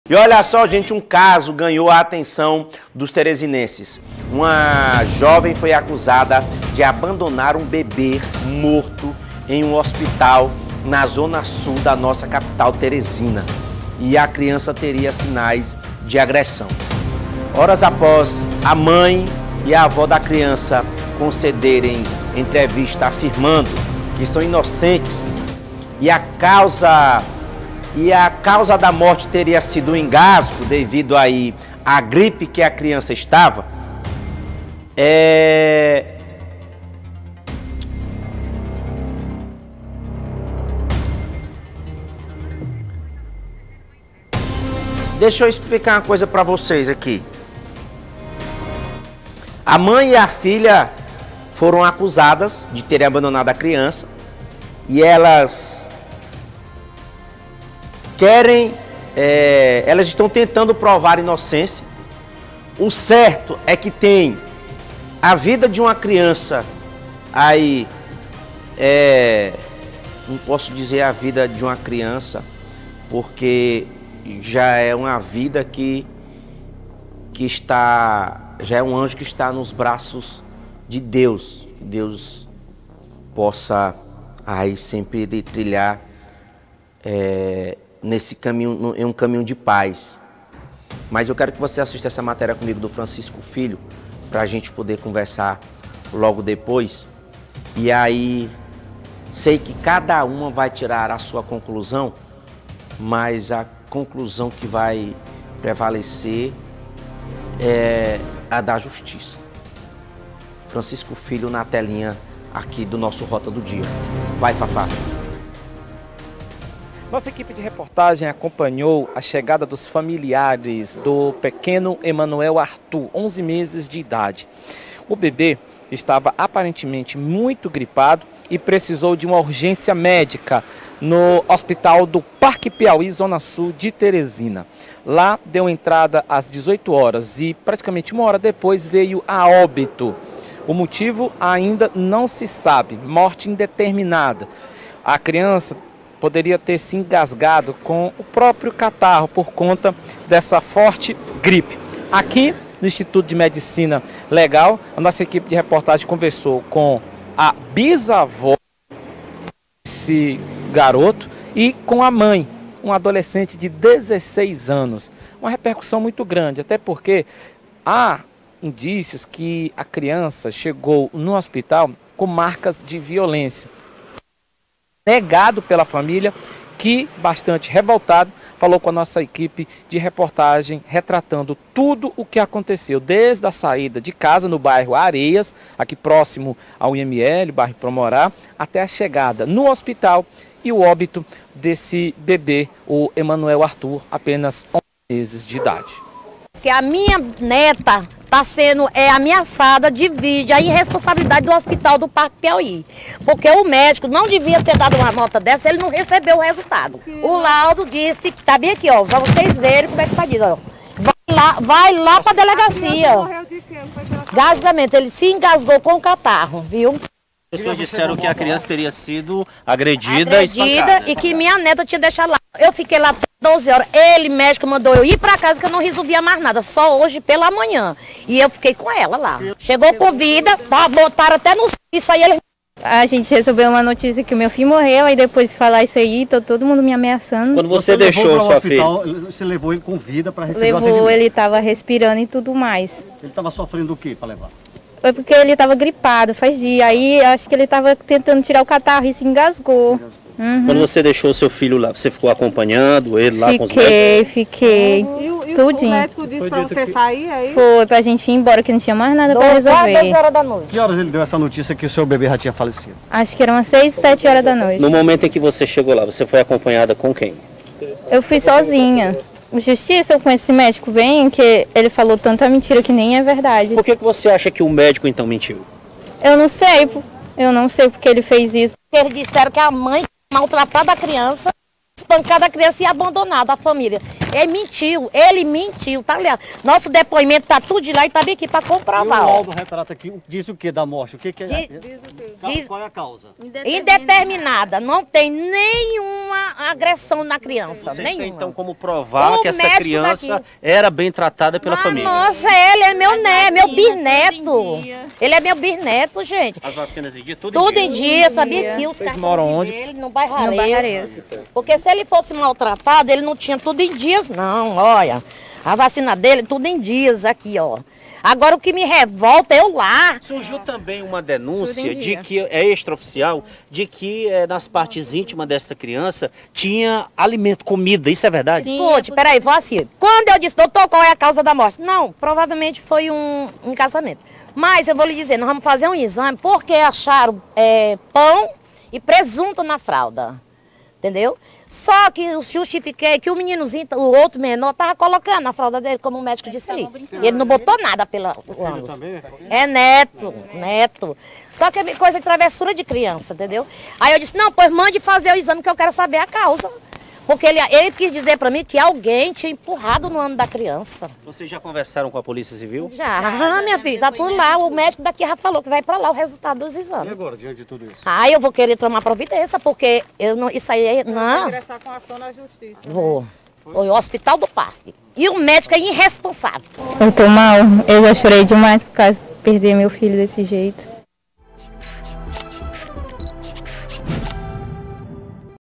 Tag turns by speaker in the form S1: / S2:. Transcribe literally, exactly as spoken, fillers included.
S1: E olha só, gente, um caso ganhou a atenção dos teresinenses. Uma jovem foi acusada de abandonar um bebê morto em um hospital na zona sul da nossa capital Teresina. E a criança teria sinais de agressão. Horas após a mãe e a avó da criança concederem entrevista afirmando que são inocentes e a causa... E a causa da morte teria sido um engasgo devido aí à gripe que a criança estava. É... Deixa eu explicar uma coisa para vocês aqui. A mãe e a filha foram acusadas de terem abandonado a criança e elas... Querem, é, elas estão tentando provar inocência. O certo é que tem a vida de uma criança aí, é, não posso dizer a vida de uma criança, porque já é uma vida que, que está, já é um anjo que está nos braços de Deus. Que Deus possa aí sempre trilhar é, nesse caminho, em um caminho de paz. Mas eu quero que você assista essa matéria comigo do Francisco Filho, para a gente poder conversar logo depois. E aí, sei que cada uma vai tirar a sua conclusão, mas a conclusão que vai prevalecer é a da justiça. Francisco Filho na telinha aqui do nosso Rota do Dia. Vai, Fafá.
S2: Nossa equipe de reportagem acompanhou a chegada dos familiares do pequeno Emanuel Arthur, onze meses de idade. O bebê estava aparentemente muito gripado e precisou de uma urgência médica no hospital do Parque Piauí, Zona Sul de Teresina. Lá deu entrada às dezoito horas e praticamente uma hora depois veio a óbito. O motivo ainda não se sabe, morte indeterminada. A criança poderia ter se engasgado com o próprio catarro por conta dessa forte gripe. Aqui no Instituto de Medicina Legal, a nossa equipe de reportagem conversou com a bisavó desse garoto e com a mãe, um adolescente de dezesseis anos. Uma repercussão muito grande, até porque há indícios que a criança chegou no hospital com marcas de violência. Negado pela família, que, bastante revoltado, falou com a nossa equipe de reportagem, retratando tudo o que aconteceu, desde a saída de casa no bairro Areias, aqui próximo ao I M L, bairro Promorá, até a chegada no hospital e o óbito desse bebê, o Emanuel Arthur, apenas onze meses de idade.
S3: Que a minha neta está sendo é, ameaçada, divide a irresponsabilidade do hospital do Parque Piauí. Porque o médico não devia ter dado uma nota dessa, ele não recebeu o resultado. O laudo disse que está bem aqui, ó, para vocês verem como é que está dito, ó. Vai lá, vai lá para a delegacia. Gasgamento, ele se engasgou com o catarro, viu?
S4: As pessoas disseram que a criança teria sido agredida,
S3: agredida
S4: espancada.
S3: E que minha neta tinha deixado lá. Eu fiquei lá até doze horas. Ele, médico, mandou eu ir para casa que eu não resolvia mais nada, só hoje pela manhã. E eu fiquei com ela lá. Chegou com vida, tá, botaram até no isso aí. Ele...
S5: A gente recebeu uma notícia que o meu filho morreu, aí depois de falar isso aí, tô todo mundo me ameaçando.
S4: Quando você, você deixou sua filha?
S6: Você levou ele com vida para receber o
S5: atendimento?
S6: Levou,
S5: ele estava respirando e tudo mais.
S6: Ele estava sofrendo o que para levar?
S5: Foi porque ele estava gripado, faz dia. Aí acho que ele estava tentando tirar o catarro e se engasgou. Uhum.
S4: Quando você deixou seu filho lá, você ficou acompanhando ele lá
S5: fiquei,
S4: com os médicos?
S5: Fiquei, fiquei.
S7: E, o, e
S5: tudinho.
S7: o médico disse para você que... sair aí?
S5: Foi, pra gente ir embora, que não tinha mais nada para resolver.
S3: duas horas da noite.
S6: Que horas ele deu essa notícia que o seu bebê já tinha falecido?
S5: Acho que eram umas seis, sete horas da noite.
S4: No momento em que você chegou lá, você foi acompanhada com quem?
S5: Eu fui sozinha. Justiça com esse médico bem, que ele falou tanta mentira que nem é verdade.
S4: Por que, que você acha que o médico então mentiu?
S5: Eu não sei, eu não sei porque ele fez isso.
S3: Eles disseram que a mãe maltratada a criança espancado a criança e abandonado a família. Ele mentiu, ele mentiu, tá ligado? Nosso depoimento tá tudo de lá e tá bem aqui para comprovar.
S6: E o
S3: ó.
S6: laudo retrata aqui, diz o que da morte? O que, que é?
S3: Diz-
S6: Diz, qual é a causa?
S3: Indeterminada, não tem nenhuma agressão na criança,
S4: Vocês
S3: nenhuma.
S4: têm então como provar
S3: O
S4: que essa
S3: médico
S4: criança
S3: daqui.
S4: era bem tratada pela
S3: Ah,
S4: família.
S3: Nossa, ele é meu neto, meu bisneto. Ele é meu bisneto, gente.
S4: As vacinas em dia, tudo,
S3: Tudo
S4: em
S3: em
S4: dia.
S3: dia, sabia aqui os
S2: Vocês
S3: cartões
S2: moram onde?
S3: dele, no bairro Areia.
S5: No bairro Areias.
S3: Porque se ele fosse maltratado, ele não tinha tudo em dias, não, olha. A vacina dele, tudo em dias aqui, ó. Agora o que me revolta é eu lá.
S4: Surgiu também uma denúncia
S5: Tudo em
S4: de
S5: dia.
S4: que é extraoficial, de que eh, nas partes íntimas desta criança tinha alimento, comida. Isso é verdade?
S3: Escute, peraí, vou assim. Quando eu disse, doutor, qual é a causa da morte? Não, provavelmente foi um, um casamento. Mas eu vou lhe dizer, nós vamos fazer um exame porque acharam é, pão e presunto na fralda. Entendeu? Só que eu justifiquei que o meninozinho, o outro menor, estava colocando na fralda dele, como o médico disse ali. E ele não botou nada pela ânus. É neto, neto. Só que é coisa de travessura de criança, entendeu? Aí eu disse, não, pois mande fazer o exame que eu quero saber a causa. Porque ele, ele quis dizer para mim que alguém tinha empurrado no ano da criança.
S4: Vocês já conversaram com a Polícia Civil?
S3: Já, ah, minha filha, tá tudo lá. O médico daqui já falou que vai para lá o resultado dos
S6: E
S3: exames.
S6: agora, diante de tudo isso?
S3: Ah, eu vou querer tomar providência, porque eu não, isso aí, é- não,
S7: Ingressar com ação na justiça.
S3: vou. O Hospital do Parque. E o médico é irresponsável.
S5: Eu tô mal, eu já chorei demais por causa de perder meu filho desse jeito.